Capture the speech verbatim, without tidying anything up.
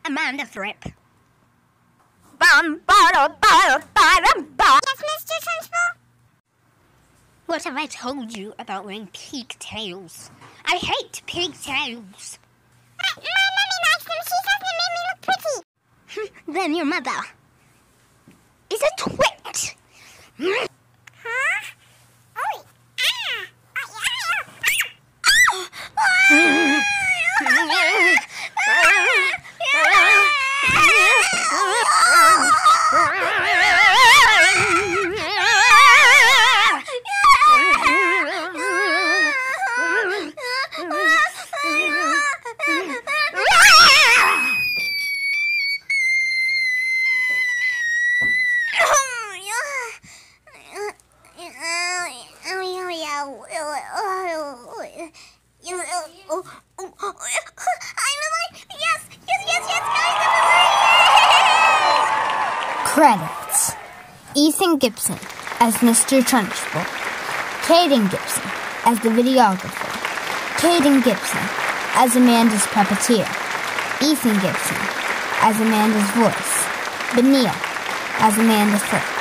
Amanda Thrip. Bum, bottle, bottle, bottle, bottle. Yes, Mister Trunchbull? What have I told you about wearing pigtails? I hate pigtails. Uh, my mommy likes them. She says they make me look pretty. Then your mother is a twit. Huh? Oh, ah. Credits: Ethan Gibson as Mister Trunchbull, Caden Gibson as the videographer, Caden Gibson as Amanda's puppeteer, Ethan Gibson as Amanda's voice, Benia as Amanda Thrip.